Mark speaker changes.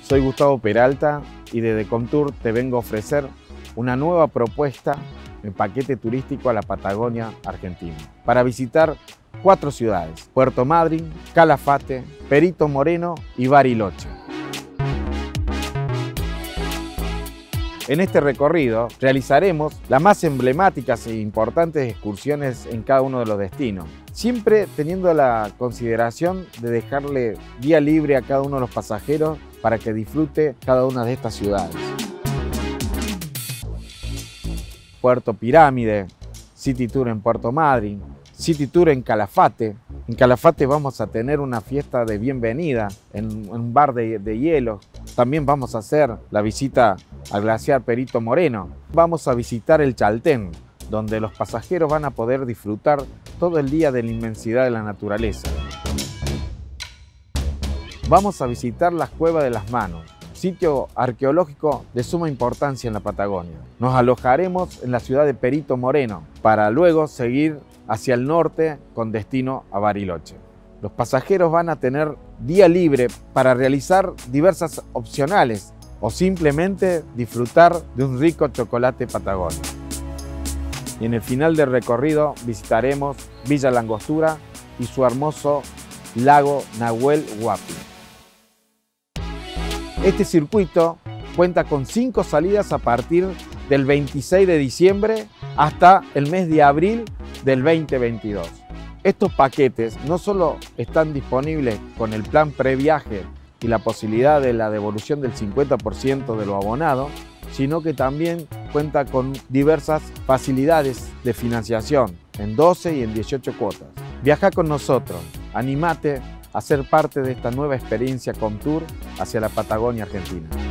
Speaker 1: Soy Gustavo Peralta y desde Comtour te vengo a ofrecer una nueva propuesta en paquete turístico a la Patagonia Argentina para visitar 4 ciudades: Puerto Madryn, Calafate, Perito Moreno y Bariloche. En este recorrido realizaremos las más emblemáticas e importantes excursiones en cada uno de los destinos, siempre teniendo la consideración de dejarle vía libre a cada uno de los pasajeros para que disfrute cada una de estas ciudades. Puerto Pirámide, City Tour en Puerto Madryn, City Tour en Calafate. En Calafate vamos a tener una fiesta de bienvenida en un bar de hielo. También vamos a hacer la visita al glaciar Perito Moreno. Vamos a visitar el Chaltén, donde los pasajeros van a poder disfrutar todo el día de la inmensidad de la naturaleza. Vamos a visitar las Cuevas de las Manos, sitio arqueológico de suma importancia en la Patagonia. Nos alojaremos en la ciudad de Perito Moreno para luego seguir hacia el norte con destino a Bariloche. Los pasajeros van a tener día libre para realizar diversas opcionales o simplemente disfrutar de un rico chocolate patagónico. Y en el final del recorrido visitaremos Villa La Angostura y su hermoso lago Nahuel Huapi. Este circuito cuenta con 5 salidas a partir del 26 de diciembre hasta el mes de abril del 2022. Estos paquetes no solo están disponibles con el plan previaje y la posibilidad de la devolución del 50% de lo abonado, sino que también cuenta con diversas facilidades de financiación en 12 y en 18 cuotas. Viaja con nosotros, animate a ser parte de esta nueva experiencia Comtour hacia la Patagonia Argentina.